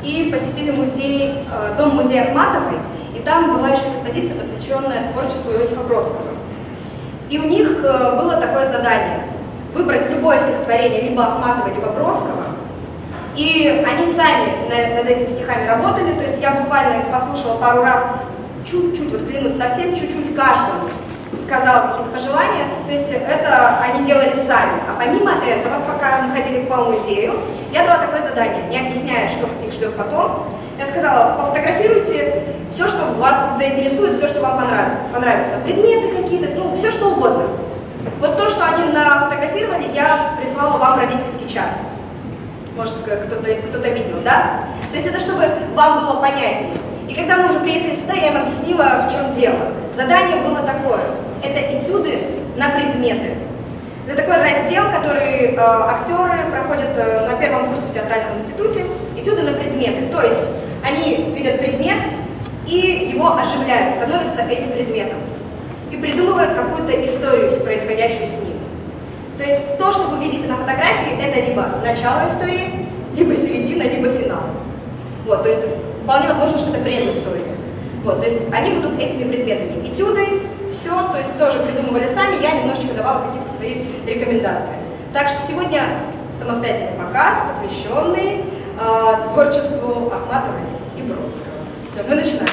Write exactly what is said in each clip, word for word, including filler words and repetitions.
и посетили музей, э, дом-музей Ахматовой, и там была еще экспозиция, посвященная творчеству Иосифа Бродского. И у них э, было такое задание – выбрать любое стихотворение либо Ахматовой, либо Бродского, и они сами на, над этими стихами работали, то есть я буквально их послушала пару раз, чуть-чуть, вот клянусь, совсем чуть-чуть каждому сказала какие-то пожелания, то есть это они делали сами. А помимо этого, пока мы ходили по музею, я дала такое задание, не объясняя, что их ждет потом. Я сказала, пофотографируйте все, что вас тут заинтересует, все, что вам понравится. Предметы какие-то, ну, все, что угодно. Вот то, что они нафотографировали, я прислала вам в родительский чат. Может, кто-то кто-то видел, да? То есть это чтобы вам было понятнее. И когда мы уже приехали сюда, я им объяснила, в чем дело. Задание было такое. Это этюды на предметы. Это такой раздел, который э, актеры проходят э, на первом курсе в театральном институте. Этюды на предметы. То есть они видят предмет и его оживляют, становятся этим предметом. И придумывают какую-то историю, происходящую с ним. То есть то, что вы видите на фотографии, это либо начало истории, либо середина, либо финал. Вот, то есть вполне возможно, что это предыстория. Вот, то есть они будут этими предметами. Этюды, все, то есть тоже придумывали сами, я немножечко давала какие-то свои рекомендации. Так что сегодня самостоятельный показ, посвященный э, творчеству Ахматовой и Бродского. Все, мы начинаем.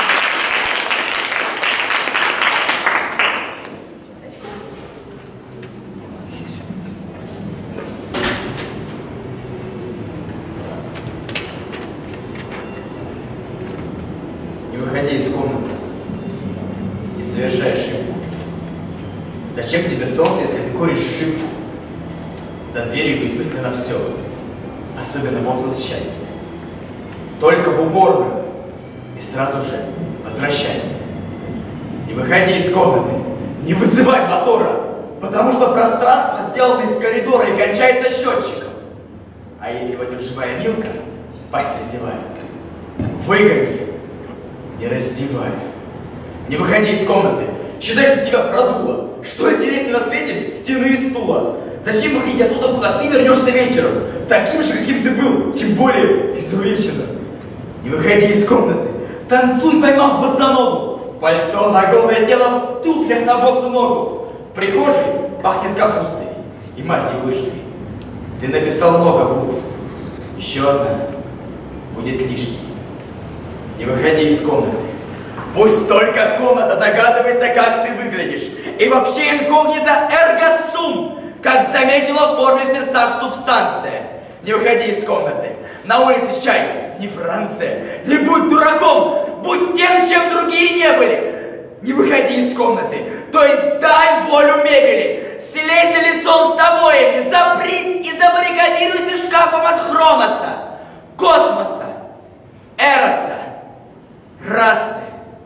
Из комнаты и совершай ошибку. Зачем тебе солнце, если ты куришь шибку? За дверью бессмысленно все, особенно возглас счастья. Только в уборную и сразу же возвращайся. Не выходи из комнаты, не вызывай мотора, потому что пространство сделано из коридора и кончается счетчиком. А если войдет живая Милка, пасть разевая, выгони, не раздевай. Не выходи из комнаты. Считай, что тебя продуло. Что интереснее на свете стены и стула? Зачем выходить оттуда, куда ты вернешься вечером? Таким же, каким ты был, тем более изувеченным. Не выходи из комнаты. Танцуй, поймав босанову. В пальто на голое тело, в туфлях на босу ногу. В прихожей пахнет капустой и мазью лыжной. Ты написал много букв. Еще одна будет лишней. Не выходи из комнаты. Пусть только комната догадывается, как ты выглядишь. И вообще инкогнито эрго сум, как заметила в форме в сердцах субстанция. Не выходи из комнаты. На улице чай. Не Франция. Не будь дураком. Будь тем, чем другие не были. Не выходи из комнаты. То есть дай волю мебели. Слейся лицом с обоями. Запрись и забаррикадируйся шкафом от Хроноса, космоса, Эроса, расы,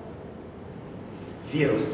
вируса.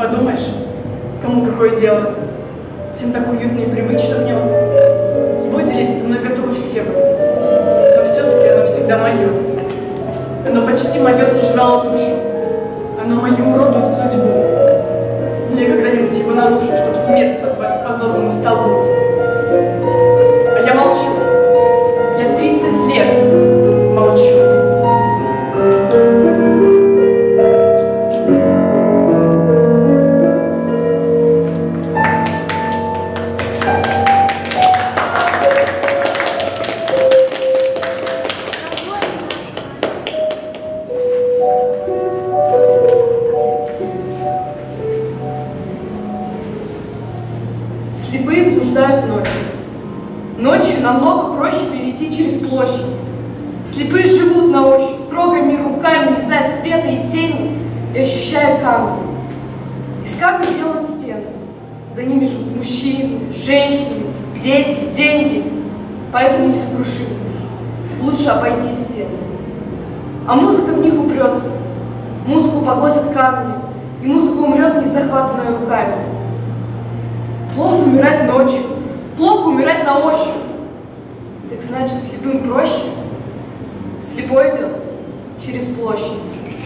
Тем так уютно и привычно в нем. Его делить со мной готовы все вы. Но все-таки оно всегда мое. Оно почти мое сожрало душу. Оно мою уродует судьбу. Но я когда-нибудь его нарушу, чтобы смерть позвать к позорному столбу. А я молчу. Я тридцать лет молчу. Слепые блуждают ночью. Ночью намного проще перейти через площадь. Слепые живут на ощупь, трогая мир руками, не зная света и тени, и ощущая камни. Из камня делают стены. За ними живут мужчины, женщины, дети, деньги. Поэтому несокрушимы. Лучше обойти стены. А музыка в них упрется. Музыку поглотят камни, и музыка умрет, не захватанная руками. Плохо умирать ночью, плохо умирать на ощупь. Так значит, слепым проще? Слепой идет через площадь.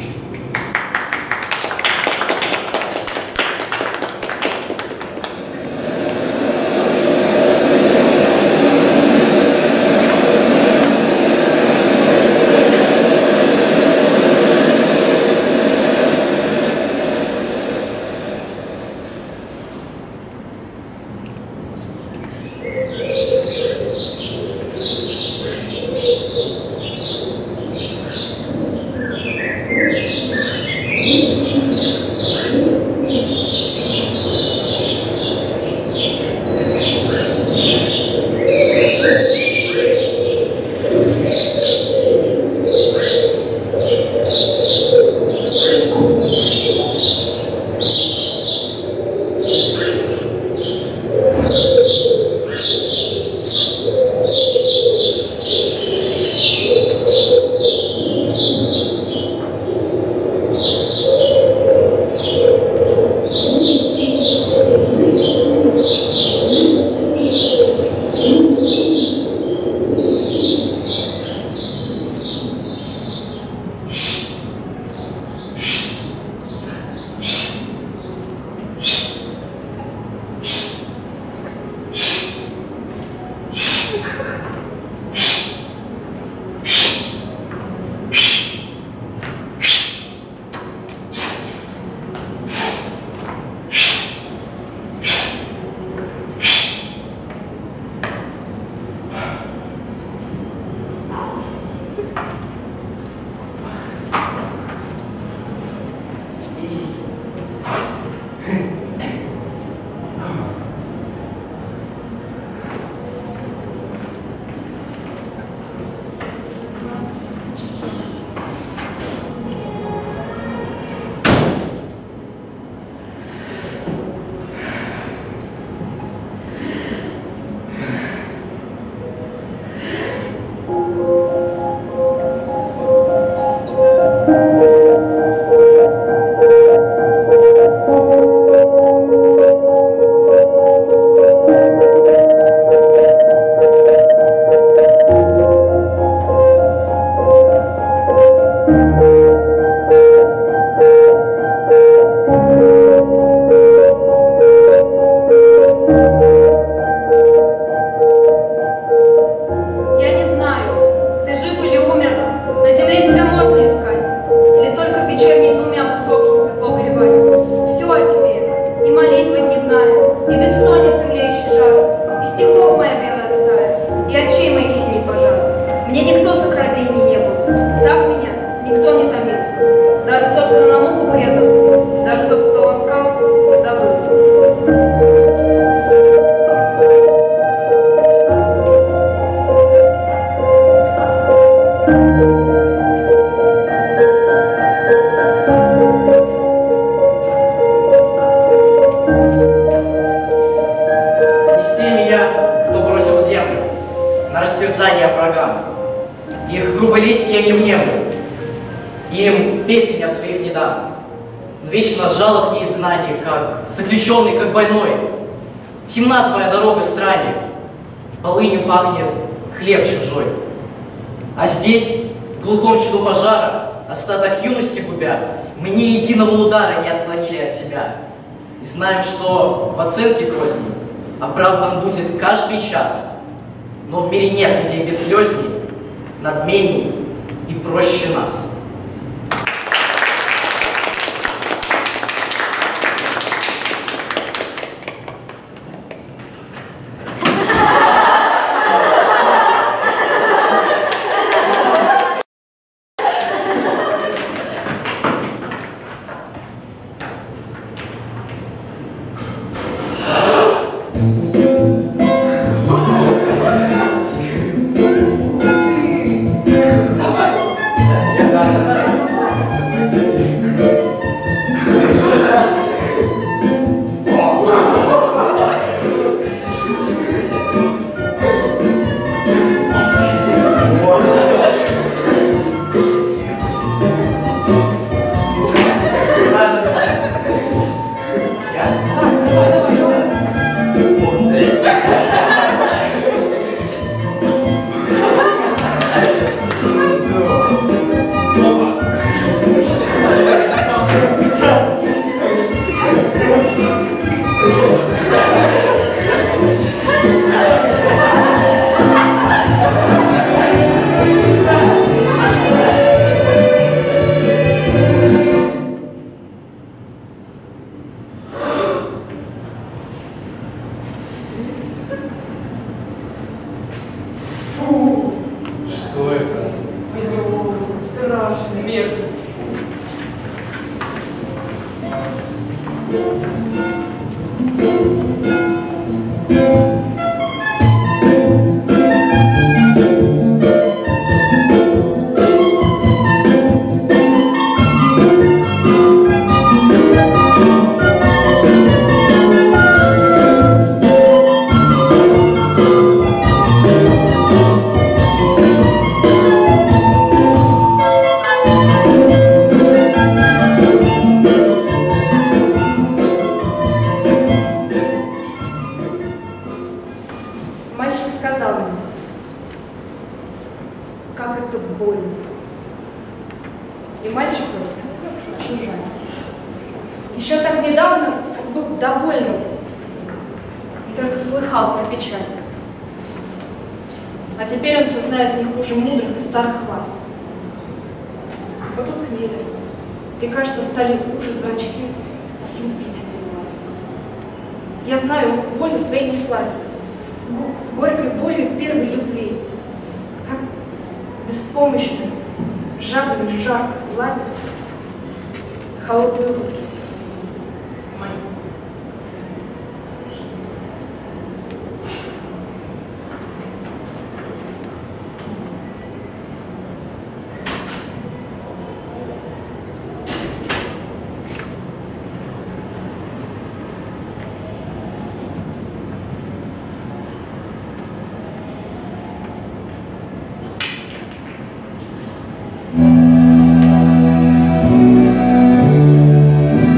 Вечно жалок мне изгнание, как заключенный, как больной. Темна твоя дорога, странник. полынью пахнет хлеб чужой. А здесь, в глухом чаду пожара, остаток юности губя, мы ни единого удара не отклонили от себя. И знаем, что в оценке поздней оправдан будет каждый час. Но в мире нет людей бесслезней, надменней и проще нас. Thank you.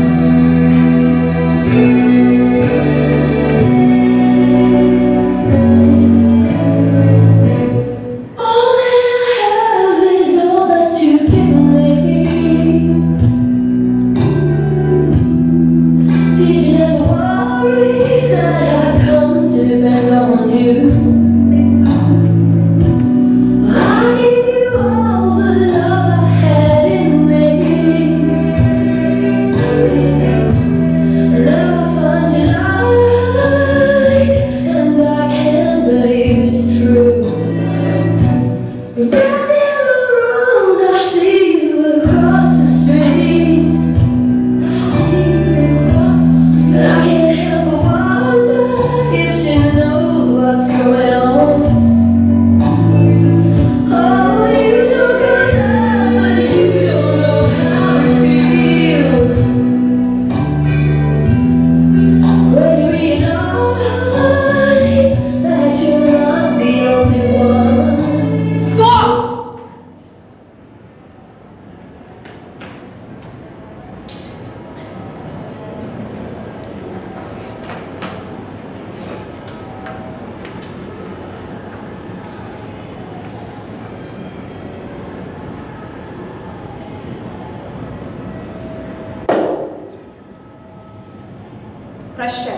Прощай.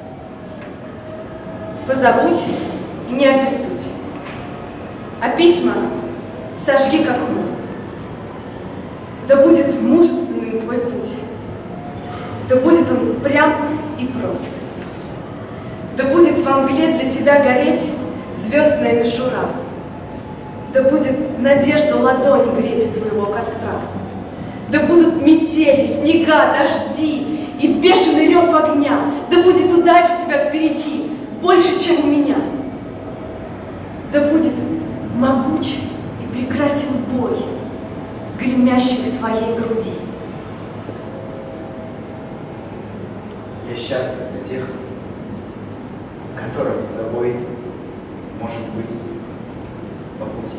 Позабудь и не обессудь. А письма сожги, как мост. Да будет мужественным твой путь. Да будет он прям и прост. Да будет во мгле для тебя гореть звездная мишура. Да будет надежда ладони греть у твоего костра. Да будут метели, снега, дожди и бешеный рев огня. Да будет удача у тебя впереди, больше, чем у меня. Да будет могуч и прекрасен бой, гремящий в твоей груди. Я счастлив за тех, которым с тобой может быть по пути.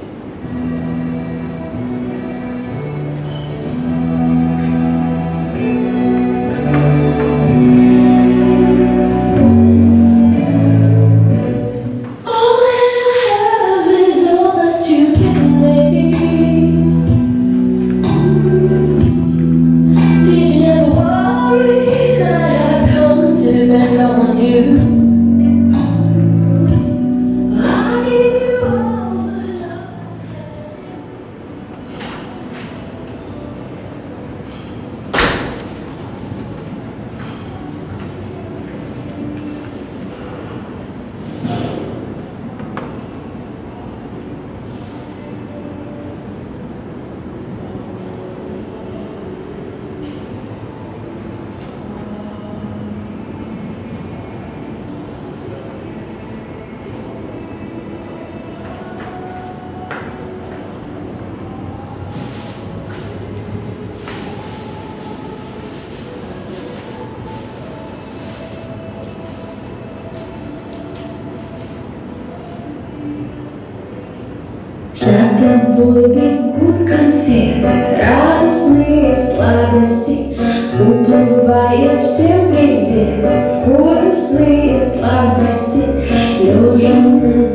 За тобой бегут конфеты, разные сладости, уплывая всем привет, вкусные слабости, лежа на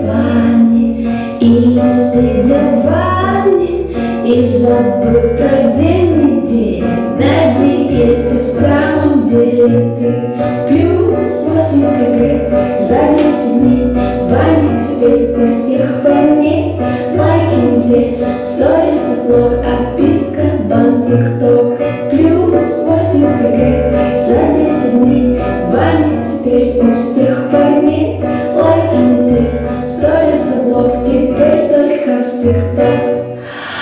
диване или сидя в ванне, и забыв про день недели, на диете в самом деле ты плюс восемь кг за десять дней, в бане теперь у всех парней. Лайки недель, сторис, блог, отписка, бан, тикток. Плюс восемь кг за десять дней, в бане теперь у всех парней. Лайки недель, сторис, блог, теперь только в тикток.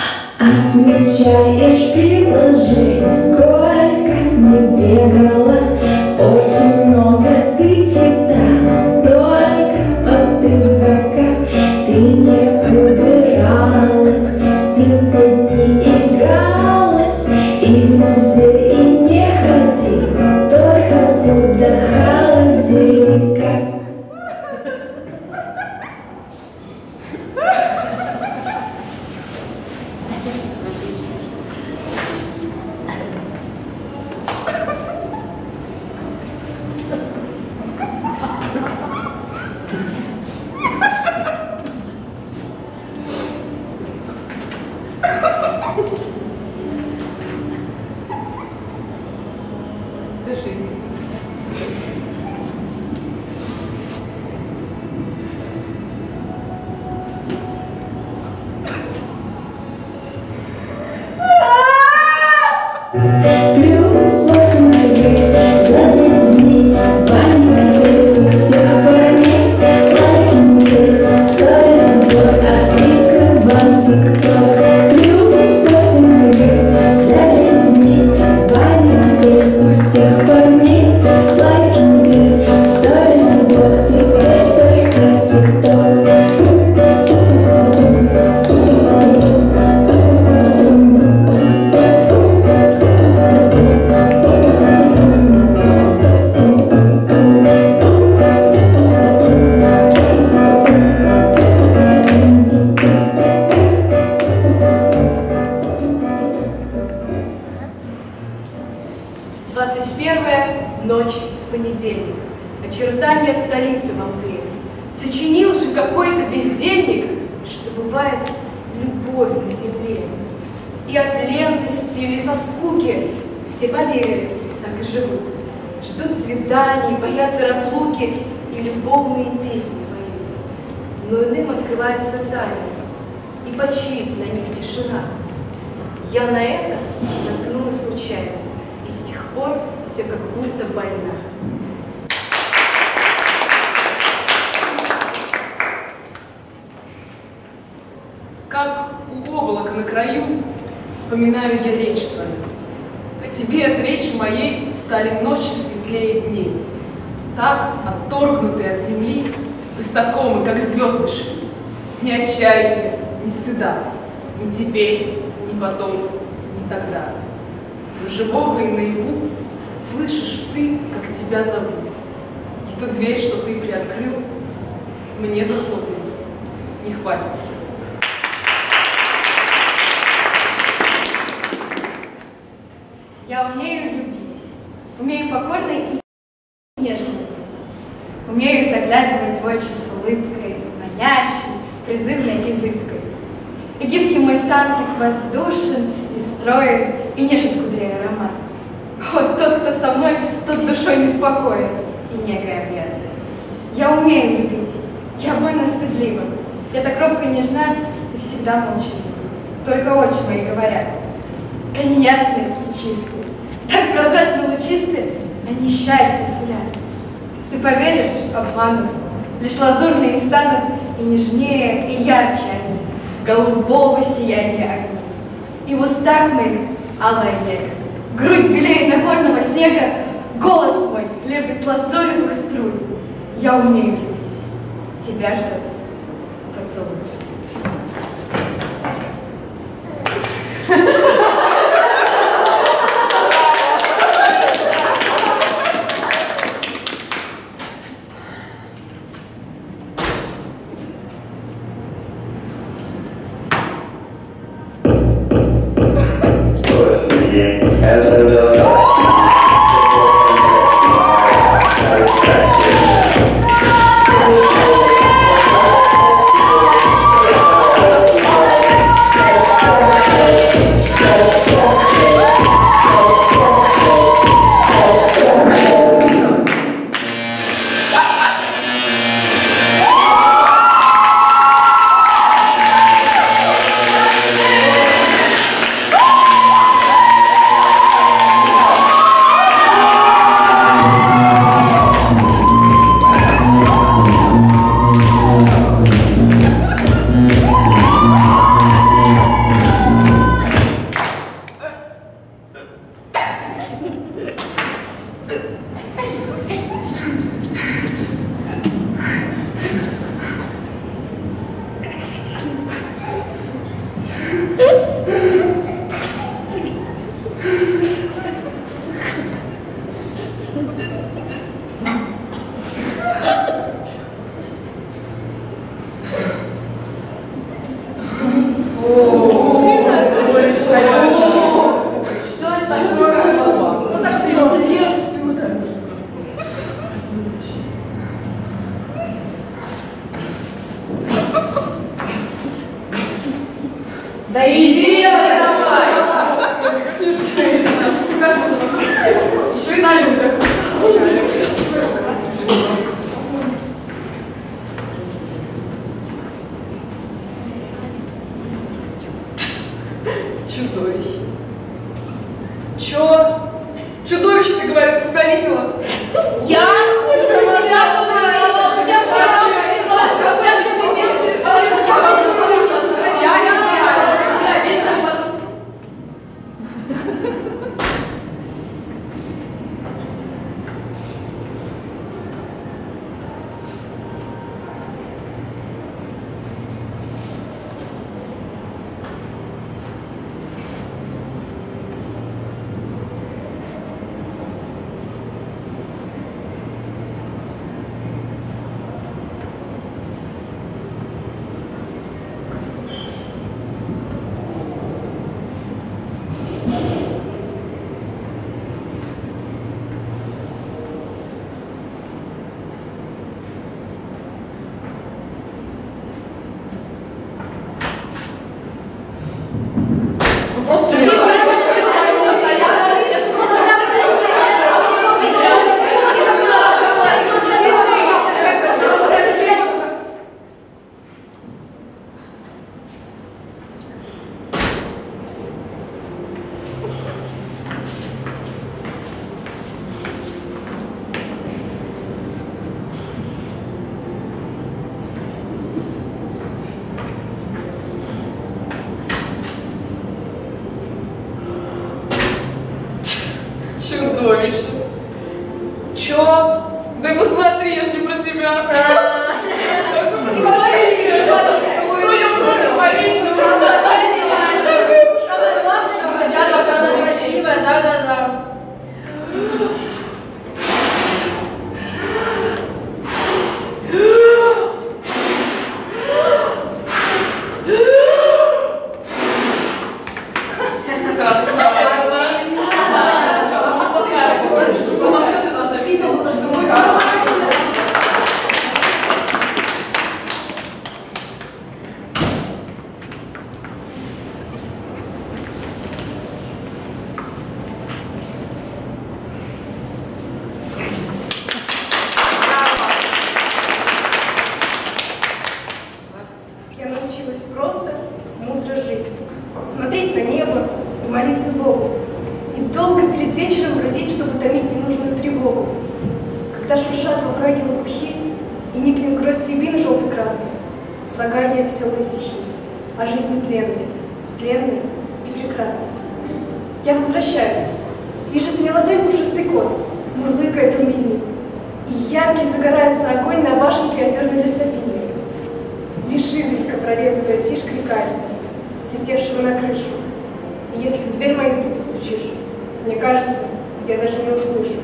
Отмечаешь приложение, сколько не бегала, очень много ты читала, только посты в ВК ты не убиралась, все дни игралась и в музей не ходила, только путь до холодильника. Плюс восемь кг за десять дней, в бане теперь у всех парней. Лайки недель, сторис, блог, отписка, бан, тикток. Плюс восемь кг за десять дней, в бане теперь у всех парней. Лайки недель, сторис, блог, теперь только в тикток. двадцать первая ночь, понедельник. Очертания столицы во мгле. Сочинил же какой-то бездельник, что бывает любовь на земле. И от ленности или со скуки все поверили, так и живут, ждут свиданий, боятся разлуки и любовные песни поют. Но иным открывается тайна, и почиет на них тишина. Я на это наткнулась случайно, и с тех пор все как будто больна. Как у облака на краю вспоминаю я речь твою. О тебе от речи моей стали ночи светлее дней. Так, отторгнутые от земли, высоко мы, как звезды, шли. Ни отчаяния, ни стыда, ни теперь, ни потом, ни тогда. Но живого и наяву слышишь ты, как тебя зовут. И ту дверь, что ты приоткрыл, мне захлопнуть не хватит сил. Я умею любить, умею покорно и нежно быть, умею заглядывать в очи с улыбкой, манящей, призывной и зыбкой. И гибкий мой стан так воздушен и строен, и нежен кудрей аромат. Вот тот, кто со мной, тот душой неспокоен и негой объятый. Я умею любить, я больно стыдлива, я так робко нежна и всегда молчалива. Только очи мои говорят. Они ясные и чистые, так прозрачно лучистые, они счастье сулят. Ты поверишь, обманут, лишь лазурные станут, и нежнее, и ярче они, голубого сияния огня. И в устах моих алая нега, грудь белее нагорного снега, голос мой лепит лазоревых струй. Я умею любить, тебя ждет поцелуй. Да иди давай! Еще и на людях. Чудовище. Чё? Чудовище, ты, говорю, ты себя видела? Я? Просто Чё? Да посмотри, я ж не про тебя. Только посмотрите. Что я много полицию? Самое главное, что она красивая, да-да-да. Я научилась просто, мудро жить, смотреть на небо и молиться Богу, и долго перед вечером бродить, чтобы томить ненужную тревогу. Когда шуршат во враге лопухи и никнет гроздь рябины желто-красной, слагаю я веселые стихи о жизни тленной, тленной и прекрасной. Я возвращаюсь, лежит мне ладонь пушистый кот, мурлыкает умильный, и яркий загорается огонь на башенке озерной лесопильни. Лишь изредка прорезывая тишь крикаста, слетевшего на крышу. И если в дверь мою ты постучишь, мне кажется, я даже не услышу.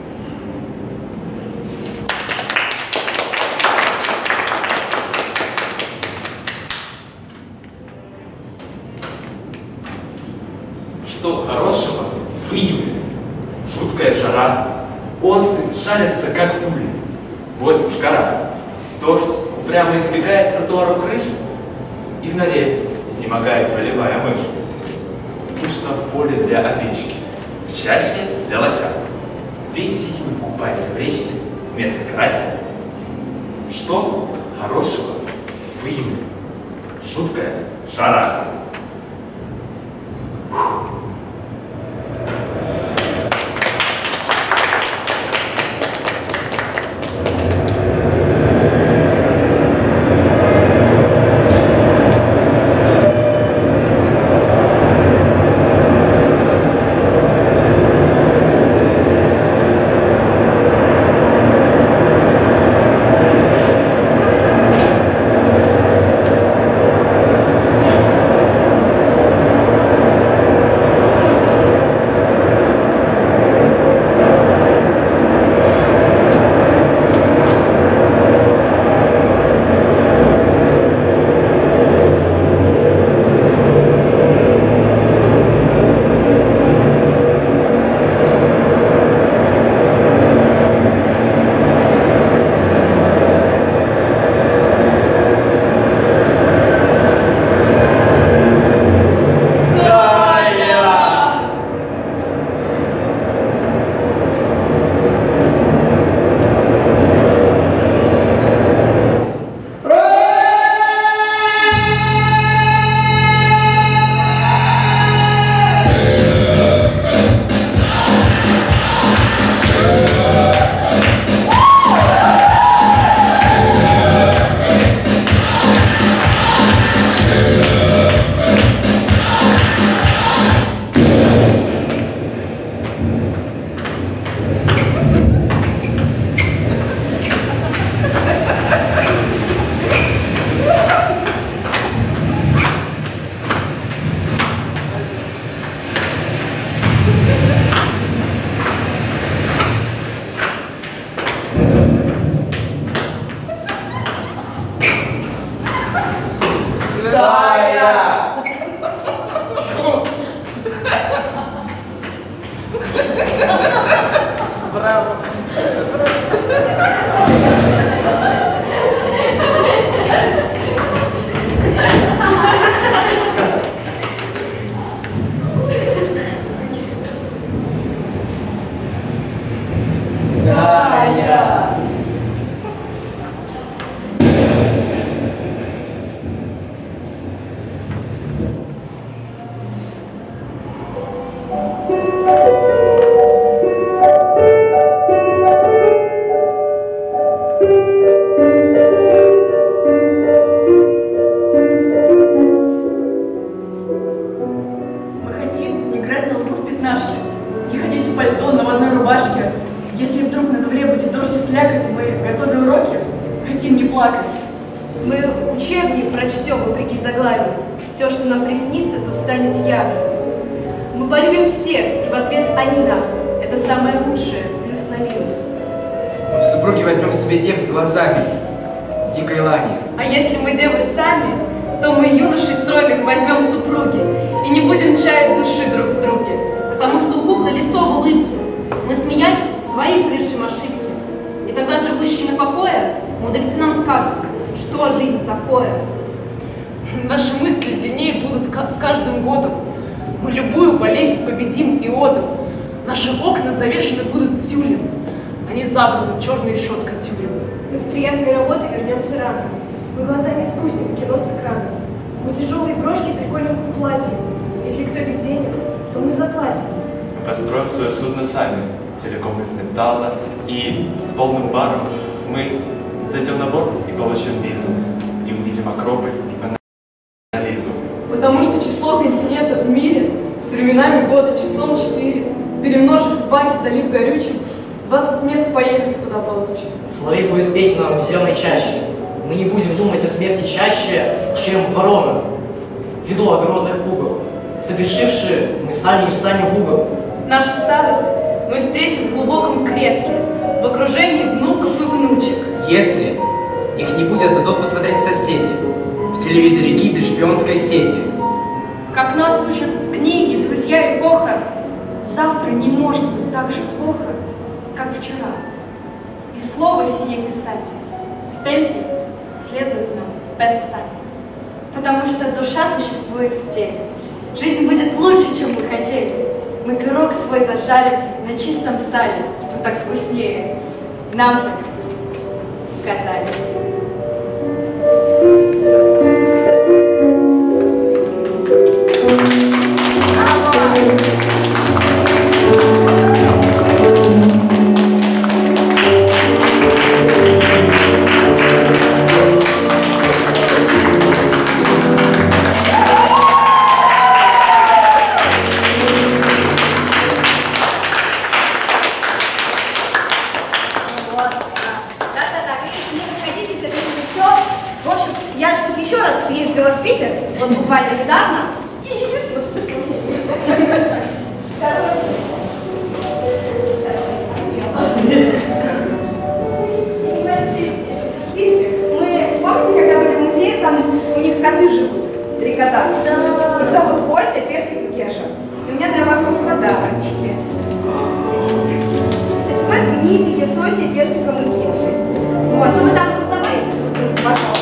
Что хорошего в июле? Жуткая жара, осы жалятся, как пули. Вот мушкара. Дождь упрямо избегает тротуаров крыш, и в норе изнемогает полевая мышь. Пышно в поле для овечки, в чаще для лося. Весь июнь купайся в речке, вместо карася. Что хорошего в июне? Жуткая жара. пальто, но в одной рубашке, Если вдруг на дворе будет дождь и слякоть, мы, готовя уроки, хотим не плакать. Мы учебник прочтем вопреки заглавию. Все, что нам приснится, то станет явным. Мы полюбим всех, и в ответ они нас. Это самое лучшее, плюс на минус. Мы в супруги возьмем себе дев с глазами дикой лани. А если мы девы сами, то мы юношей стройных возьмем в супруги и не будем чаять души друг в друге. Потому что у куклы лицо в улыбке. Мы, смеясь, свои совершим ошибки. И тогда живущие на покое мудрецы нам скажут, что жизнь такое. Наши мысли длиннее будут с каждым годом. Мы любую болезнь победим иодом. Наши окна завешены будут тюлем. Они забраны черной решеткой тюрем. Мы с приятной работы вернемся рано. Мы глаза не спустим в кино с экрана. Мы тяжелые брошки приколем к платью. Если кто без денег, то мы заплатим. Мы построим свое судно сами, целиком из металла, и с полным баром мы зайдем на борт и получим визу, и увидим Акрополь и Монолизу. Потому что число континентов в мире с временами года числом четыре, перемножив баки, залив горючим, двадцать мест поехать куда получим. Соловей будет петь нам в зеленой чаще. Мы не будем думать о смерти чаще, чем ворона, ввиду огородных пугал. Согрешившие, мы сами не встанем в угол. Нашу старость мы встретим в глубоком кресле, в окружении внуков и внучек. Если их не будет, дадут посмотреть соседи. В телевизоре гибель шпионской сети. Как нас учат книги, друзья, эпоха, завтра не может быть так же плохо, как вчера. И слово сие писать в темпе следует нам писать. Потому что душа существует в теле. Жизнь будет лучше, чем мы хотели. Мы пирог свой зажарим на чистом сале, вот так вкуснее. Нам так сказали. Вот буквально недавно. Мы, помните, когда были в музее, там у них коты живут, три кота? Да. Их зовут Кося, Персик и Кеша. И у меня для вас вот подарочки. Это магнитики с Осей, Персиком и Кешей. Вот, ну вы там оставайтесь, пожалуйста.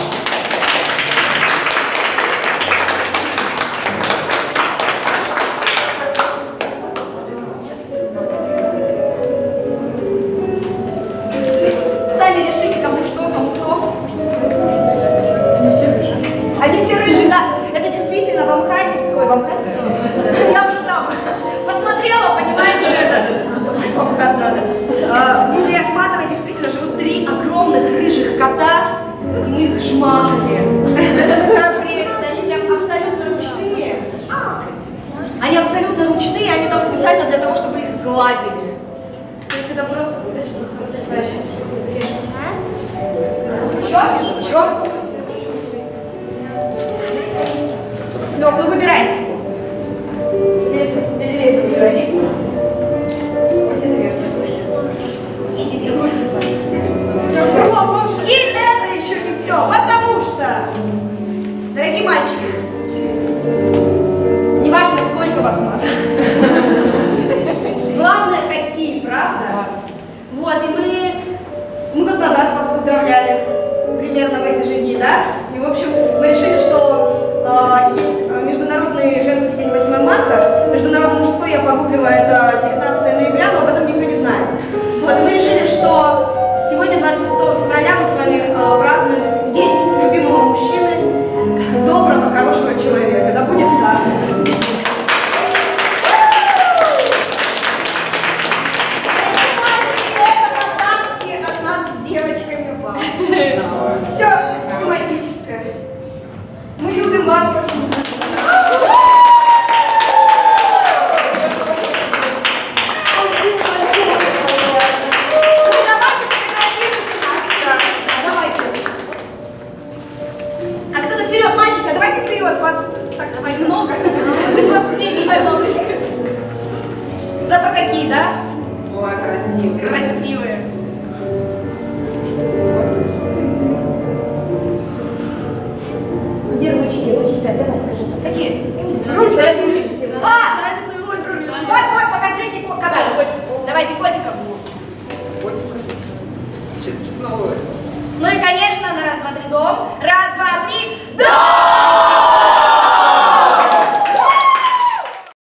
Ручки, ручки, так, давай, скажи. Какие? Ручки. А! Ой, ой, покажите котов. Давайте котиков. Ну и, конечно, на раз, два, три, дом. Раз, два, три, дом!